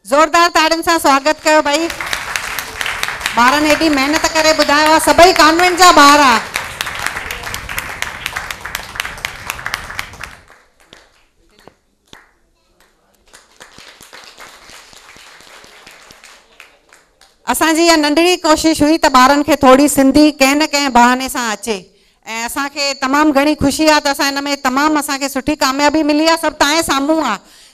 ज़ोरदार ताड़ियुनि सां स्वागत कयो भाई। ॿारनि एॾी महिनत करे ॿुधायो आहे, सभई कॉन्वेंट जा ॿार आ। असांजी इहा नंढड़ी कोशिश हुई त ॿारनि खे थोड़ी सिंधी कंहिं न कंहिं बहाने सां अचे ऐं असांखे तमामु घणी ख़ुशी आहे त असां हिन में तमामु असांखे सुठी कामयाबी मिली आहे। सभु तव्हांजे साम्हूं आहे।